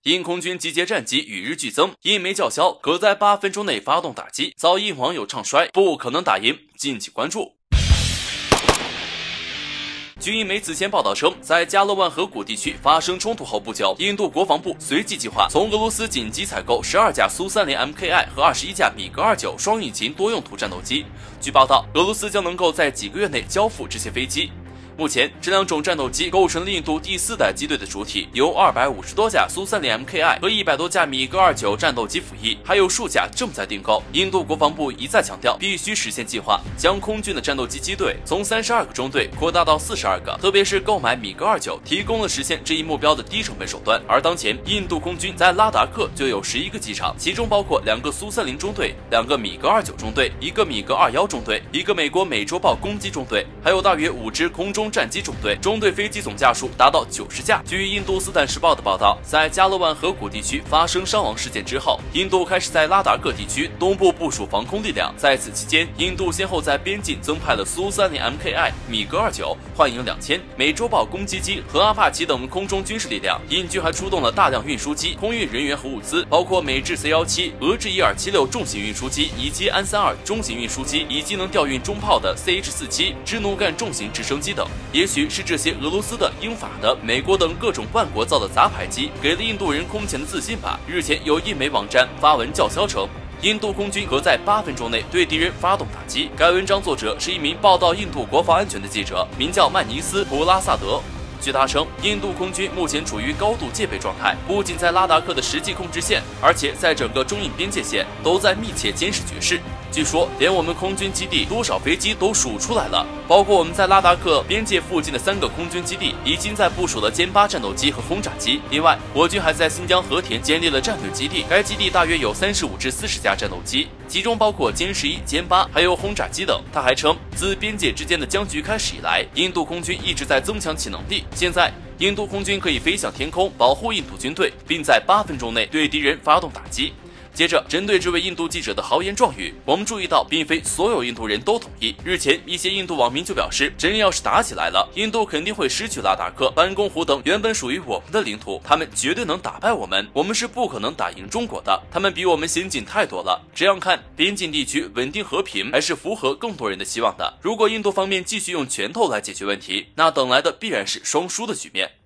因空军集结战机与日俱增，印媒叫嚣可在8分钟内发动打击，遭印网友唱衰，不可能打赢，敬请关注。据印媒此前报道称，在加勒万河谷地区发生冲突后不久，印度国防部随即计划从俄罗斯紧急采购12架苏30 MKI 和21架米格29双引擎多用途战斗机。据报道，俄罗斯将能够在几个月内交付这些飞机。目前，这两种战斗机构成了印度第4代机队的主体，由250多架苏30 MKI 和100多架米格29战斗机辅翼，还有数架正在订购。印度国防部一再强调，必须实现计划，将空军的战斗机机队从32个中队扩大到42个，特别是购买米格29，提供了实现这一目标的低成本手段。而当前，印度空军在拉达克就有11个机场，其中包括2个苏30中队、2个米格29中队、1个米格21中队、1个美国美洲豹攻击中队，还有大约5支空中战机中队，中队飞机总架数达到90架。据印度斯坦时报的报道，在加勒万河谷地区发生伤亡事件之后，印度开始在拉达克地区东部部署防空力量。在此期间，印度先后在边境增派了苏30 MKI、米格29、幻影2000、美洲豹攻击机和阿帕奇等空中军事力量。印军还出动了大量运输机，空运人员和物资，包括美制 C-17、俄制1276重型运输机以及安32中型运输机，以及能调运中炮的 CH-47支努干重型直升机等。也许是这些俄罗斯的、英法的、美国等各种万国造的杂牌机，给了印度人空前的自信吧。日前有印媒网站发文叫嚣称，印度空军可在8分钟内对敌人发动打击。该文章作者是一名报道印度国防安全的记者，名叫曼尼斯·普拉萨德。据他称，印度空军目前处于高度戒备状态，不仅在拉达克的实际控制线，而且在整个中印边界线都在密切监视局势。据说，连我们空军基地多少飞机都数出来了，包括我们在拉达克边界附近的3个空军基地，已经在部署了歼8战斗机和轰炸机。另外，我军还在新疆和田建立了战略基地，该基地大约有35至40架战斗机，其中包括歼11、歼8，还有轰炸机等。他还称，自边界之间的僵局开始以来，印度空军一直在增强其能力。现在，印度空军可以飞向天空，保护印度军队，并在8分钟内对敌人发动打击。接着，针对这位印度记者的豪言壮语，我们注意到，并非所有印度人都同意。日前，一些印度网民就表示，真要是打起来了，印度肯定会失去拉达克、班公湖等原本属于我们的领土，他们绝对能打败我们，我们是不可能打赢中国的，他们比我们先进太多了。这样看，边境地区稳定和平还是符合更多人的期望的。如果印度方面继续用拳头来解决问题，那等来的必然是双输的局面。